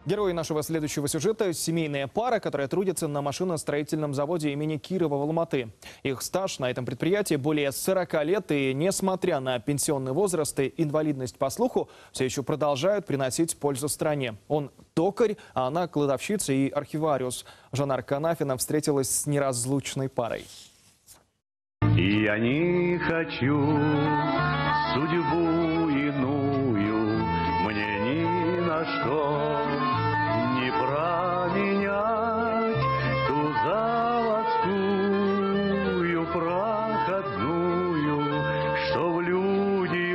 Герои нашего следующего сюжета – семейная пара, которая трудится на машиностроительном заводе имени Кирова в Алматы. Их стаж на этом предприятии более 40 лет, и несмотря на пенсионный возраст и инвалидность по слуху, все еще продолжают приносить пользу стране. Он токарь, а она кладовщица и архивариус. Жанар Канафина встретилась с неразлучной парой. И я не хочу судьбу иную, мне ни на что не променять ту заводскую проходную, что в люди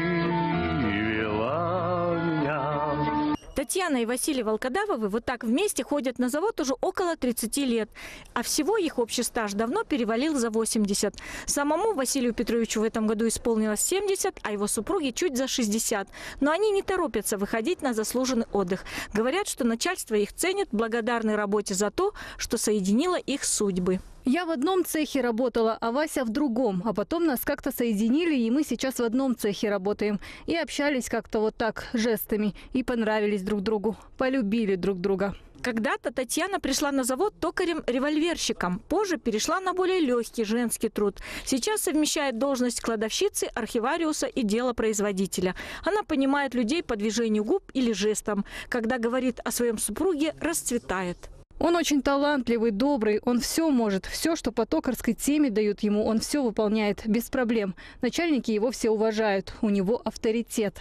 вывела меня. Татьяна и Василий Волкодавовы вот так вместе ходят на завод уже около 30 лет. А всего их общий стаж давно перевалил за 80. Самому Василию Петровичу в этом году исполнилось 70, а его супруге чуть за 60. Но они не торопятся выходить на заслуженный отдых. Говорят, что начальство их ценит, благодарны работе за то, что соединило их судьбы. Я в одном цехе работала, а Вася в другом. А потом нас как-то соединили, и мы сейчас в одном цехе работаем. И общались как-то вот так, жестами. И понравились друг другу. Полюбили друг друга. Когда-то Татьяна пришла на завод токарем-револьверщиком. Позже перешла на более легкий женский труд. Сейчас совмещает должность кладовщицы, архивариуса и делопроизводителя. Она понимает людей по движению губ или жестам. Когда говорит о своем супруге, расцветает. Он очень талантливый, добрый, он все может. Все, что по токарской теме дают ему, он все выполняет без проблем. Начальники его все уважают, у него авторитет.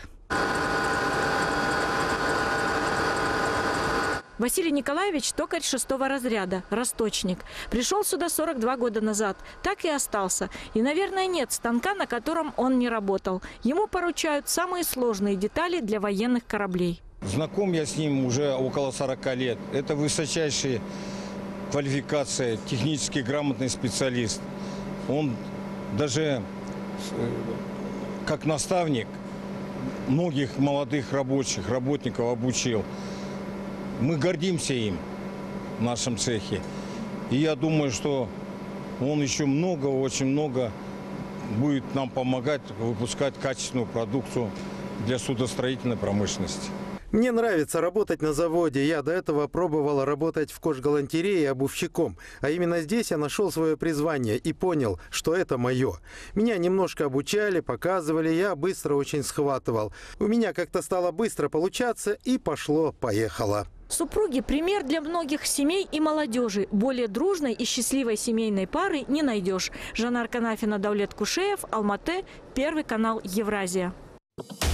Василий Николаевич – токарь 6-го разряда, росточник. Пришел сюда 42 года назад, так и остался. И, наверное, нет станка, на котором он не работал. Ему поручают самые сложные детали для военных кораблей. Знаком я с ним уже около 40 лет. Это высочайшая квалификация, технически грамотный специалист. Он даже как наставник многих молодых работников обучил. Мы гордимся им в нашем цехе. И я думаю, что он еще очень много будет нам помогать выпускать качественную продукцию для судостроительной промышленности. Мне нравится работать на заводе. Я до этого пробовала работать в кожгалантерее обувщиком. А именно здесь я нашел свое призвание и понял, что это мое. Меня немножко обучали, показывали, я быстро очень схватывал. У меня как-то стало быстро получаться, и пошло-поехало. Супруги – пример для многих семей и молодежи. Более дружной и счастливой семейной пары не найдешь. Жанар Канафина, Даулет Кушеев, Алматы, Первый канал, Евразия.